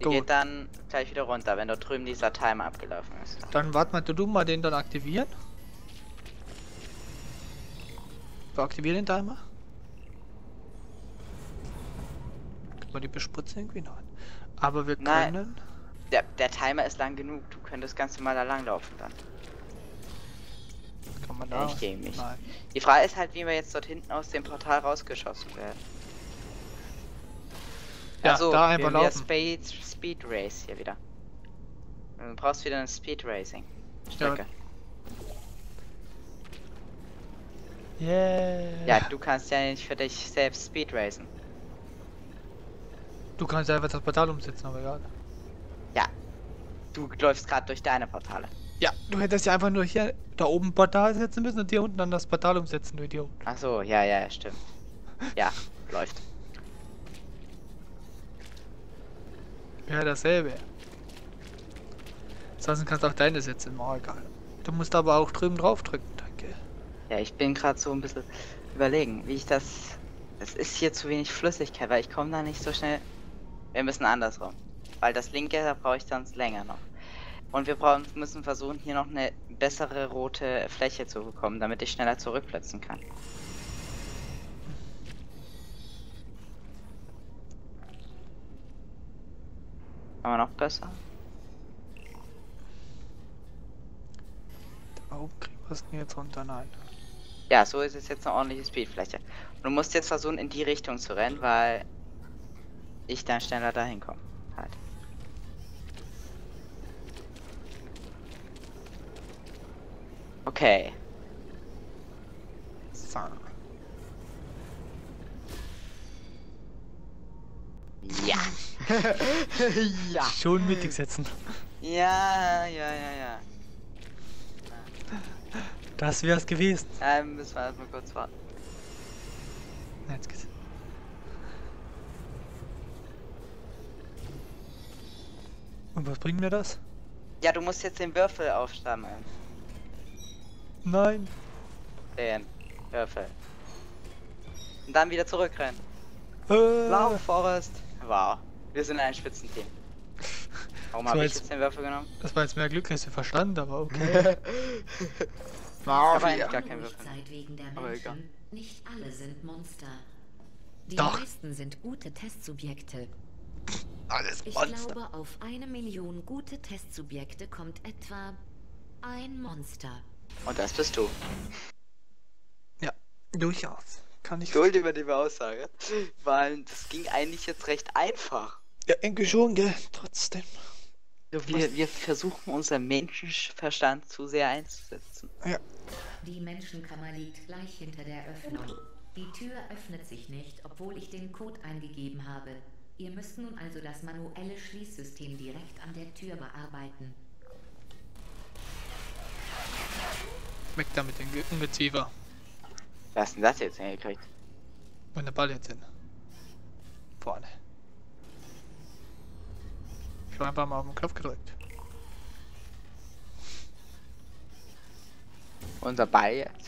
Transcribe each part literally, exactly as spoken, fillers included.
Die Gut. geht dann gleich wieder runter, wenn dort drüben dieser Timer abgelaufen ist. Dann warte mal, du, du mal den dann aktivieren. Du aktivier den Timer. Können wir die bespritzen irgendwie? Nein. Aber wir Nein. können... Der, der Timer ist lang genug, du könntest ganz normal da langlaufen dann. Kann man Ja, da... ich gegen mich. Nein. Die Frage ist halt, wie wir jetzt dort hinten aus dem Portal rausgeschossen werden. Ja, Achso, da einfach wir, wir laufen. Speed, Speed Race hier wieder. Du brauchst wieder eine Speed Racing Strecke. Yeah. Ja, du kannst ja nicht für dich selbst Speed racen. Du kannst einfach das Portal umsetzen, aber egal. Ja, du läufst gerade durch deine Portale. Ja, du hättest ja einfach nur hier da oben ein Portal setzen müssen und hier unten dann das Portal umsetzen, du Idiot. Achso, ja, ja, stimmt. Ja, läuft. Ja, dasselbe. Sonst kannst du auch deine setzen, mal egal. Du musst aber auch drüben drauf drücken, danke. Ja, ich bin gerade so ein bisschen überlegen, wie ich das... Es ist hier zu wenig Flüssigkeit, weil ich komme da nicht so schnell... Wir müssen andersrum. Weil das linke, da brauche ich sonst länger noch. Und wir brauchen, müssen versuchen, hier noch eine bessere rote Fläche zu bekommen, damit ich schneller zurückplatzen kann. Aber noch besser? Da oben kriegen wir es jetzt runter, nein. Ja, so ist es jetzt eine ordentliche Speedfläche. Und du musst jetzt versuchen, in die Richtung zu rennen, weil ich dann schneller dahin komme. Halt. Okay. So. Ja. Ja. Schon mittig setzen. Ja, ja, ja, ja. Das wär's gewesen. Ähm, müssen wir erstmal kurz warten. Na, jetzt geht's. Und was bringt mir das? Ja, du musst jetzt den Würfel aufstammeln. Nein. Den Würfel. Und dann wieder zurückrennen. Äh, Lauf, Forrest. Wow. Wir sind ein Spitzenteam. Warum So, habe ich jetzt- jetzt den Würfel genommen? Das war jetzt mehr Glück als Verstand, aber okay. Aber eigentlich gar kein Würfel. Unruhigkeit wegen der Aber egal. Menschen. Nicht alle sind Monster. Die Doch. meisten sind gute Testsubjekte. Alles Ich Monster. glaube, auf eine Million gute Testsubjekte kommt etwa ein Monster. Und das bist du. Ja, durchaus. Kann ich. Schuld über die Aussage. Weil das ging eigentlich jetzt recht einfach. Ja, irgendwie schon, gell? Trotzdem. Wir, wir versuchen unseren Menschenverstand zu sehr einzusetzen. Ja. Die Menschenkammer liegt gleich hinter der Öffnung. Die Tür öffnet sich nicht, obwohl ich den Code eingegeben habe. Ihr müsst nun also das manuelle Schließsystem direkt an der Tür bearbeiten. Weg damit den Ge- Ungeziefer. Was hast denn das jetzt hingekriegt? Wenn der Ball jetzt hin. Vorne. Ich habe einfach mal auf den Knopf gedrückt. Unser Ball jetzt.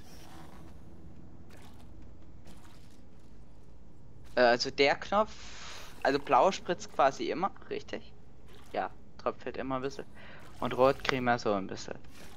Äh, Also der Knopf, also blau spritzt quasi immer, richtig? Ja, tröpfelt immer ein bisschen. Und rot kriegen wir so ein bisschen.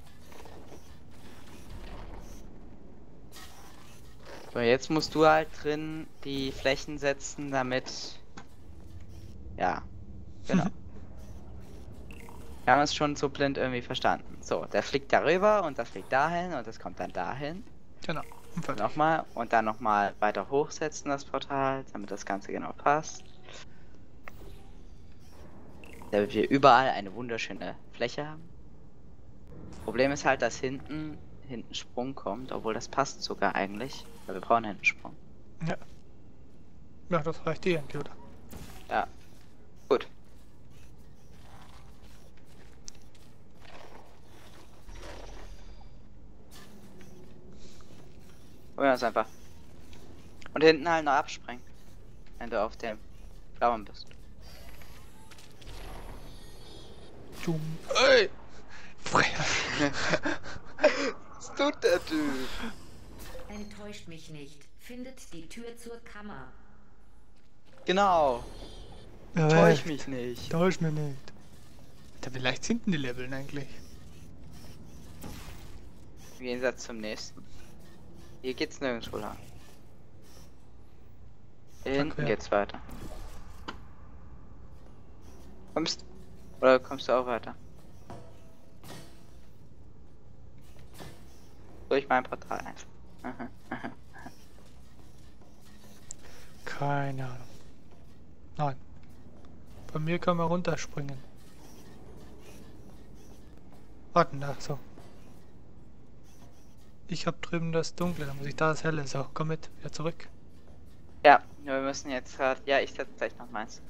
So, jetzt musst du halt drin die Flächen setzen, damit... Ja, genau. Wir haben es schon so blind irgendwie verstanden. So, der fliegt darüber und das fliegt dahin und das kommt dann dahin. Genau. Und fertig. Nochmal und dann nochmal weiter hochsetzen das Portal, damit das Ganze genau passt. Damit wir überall eine wunderschöne Fläche haben. Problem ist halt, dass hinten hinten Sprung kommt, obwohl das passt sogar eigentlich, weil wir brauchen hinten Sprung. Ja. Ja, das reicht dir, oder? Ja. Gut. Probieren wir es einfach. Und hinten halt noch abspringen. Wenn du auf dem blauen bist. Dumm. Ey! Freier. Was tut der Typ? Enttäuscht mich nicht. Findet die Tür zur Kammer. Genau. Täusch mich nicht. Täusch mich nicht. Da vielleicht hinten die Leveln eigentlich. Im Gegensatz zum nächsten. Hier geht's nirgendwo lang. Hier hinten Okay. geht's weiter. Kommst oder kommst du auch weiter? Durch mein Portal einfach. Aha, aha. Keine Ahnung. Nein. Bei mir kann man runterspringen. Warten da, so. Ich hab drüben das Dunkle, dann muss ich da das Helle. So, komm mit, wieder zurück. Ja, wir müssen jetzt gerade. Ja, ich setze gleich noch meins.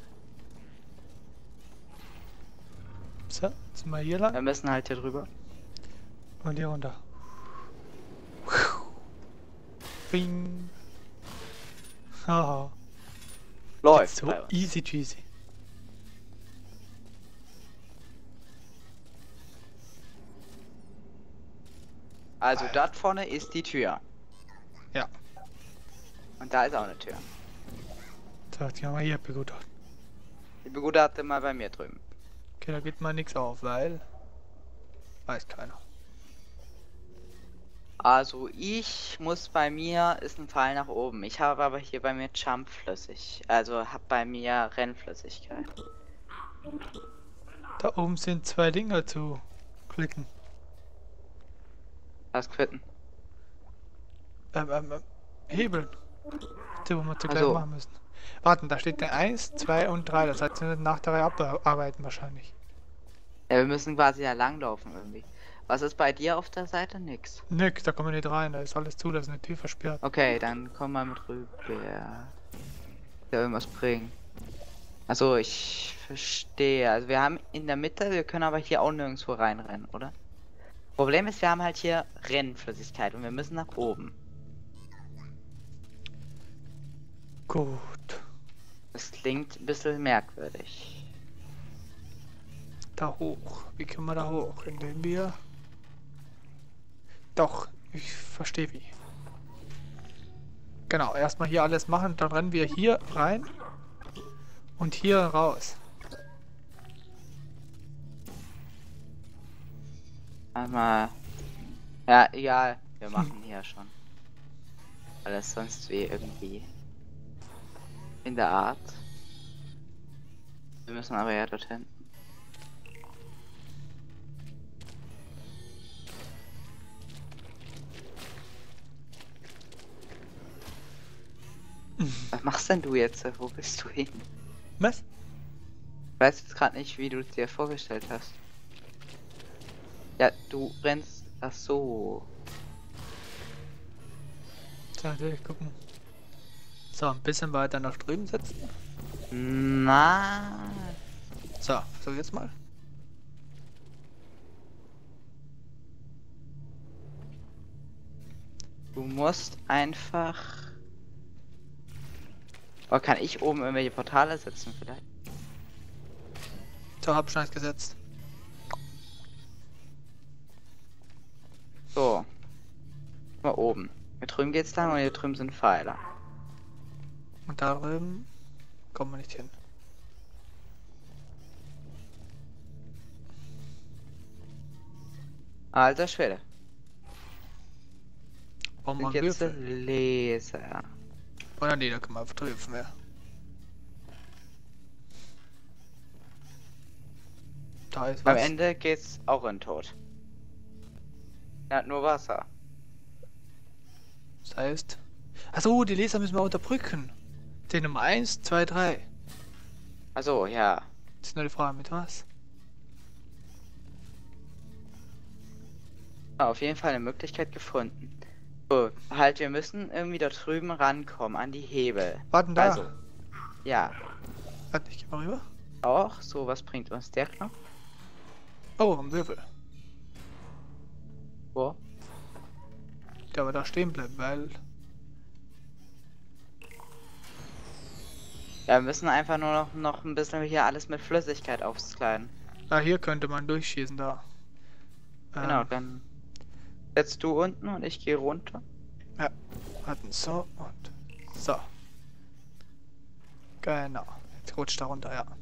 So, jetzt sind wir hier Wir lang müssen halt hier drüber. und hier runter. Bing. Haha. Läuft So bei uns. easy cheesy. Also dort vorne ist die Tür. Ja. Und da ist auch eine Tür. So, jetzt gehen wir hier begutachtet. Die begutachte mal bei mir drüben. Okay, da geht mal nichts auf, weil... Weiß keiner. Also ich muss bei mir, ist ein Pfeil nach oben. Ich habe aber hier bei mir Jump flüssig. Also habe bei mir Rennflüssigkeit. Da oben sind zwei Dinger zu klicken. Was quitten? Ähm, ähm, ähm, Hebeln. Die, wo wir zugleich Also. machen müssen. Warten, da steht der eins, zwei und drei. Das heißt, wir müssen nach der Reihe abarbeiten wahrscheinlich. Ja, wir müssen quasi ja langlaufen irgendwie. Was ist bei dir auf der Seite? Nix. Nix, da kommen wir nicht rein. Da ist alles zu, da ist eine Tür versperrt. Okay, dann komm mal mit rüber. Ja, irgendwas bringen. Also ich verstehe. Also wir haben in der Mitte, wir können aber hier auch nirgendwo reinrennen, oder? Problem ist, wir haben halt hier Rennflüssigkeit und wir müssen nach oben. Gut. Das klingt ein bisschen merkwürdig. Da hoch. Wie können wir da hoch? Indem wir... Doch, ich verstehe wie. Genau, erstmal hier alles machen, dann rennen wir hier rein und hier raus. Einmal. Ja, egal. Wir machen hier schon. Alles sonst wie irgendwie. In der Art. Wir müssen aber ja dorthin. Was machst denn du jetzt? Wo bist du hin? Was? Ich weiß jetzt gerade nicht, wie du es dir vorgestellt hast. Ja, du rennst. Ach so. So, natürlich gucken. So, ein bisschen weiter nach drüben setzen. Na. So, so jetzt mal. Du musst einfach. Oh, kann ich oben irgendwelche Portale setzen vielleicht? So, hab schon eins gesetzt. So. Mal oben. Hier drüben geht's lang und hier drüben sind Pfeiler. Und da drüben kommen wir nicht hin. Alter Schwede. Warum Sind mal jetzt Würfel? Laser. Oder nee, da können wir einfach drüben mehr. Da ist Am was. Ende geht's auch in den Tod. Er hat nur Wasser. Das heißt... Achso, die Laser müssen wir unterbrücken. Den Nummer eins, zwei, drei. Also ja. Das ist nur die Frage, mit was? Auf jeden Fall eine Möglichkeit gefunden. So, halt, wir müssen irgendwie da drüben rankommen an die Hebel. Warten da. Also, ja. Warte, ich geh mal rüber. Auch, so, was bringt uns der Knopf? Oh, ein Würfel. Wo? Der aber da stehen bleibt, weil... Ja, wir müssen einfach nur noch, noch ein bisschen hier alles mit Flüssigkeit aufkleiden. Ah, hier könnte man durchschießen, da. Genau, Ähm, dann setzt du unten und ich gehe runter. Ja, warten, so und so. Genau. Sie rutscht da runter, ja.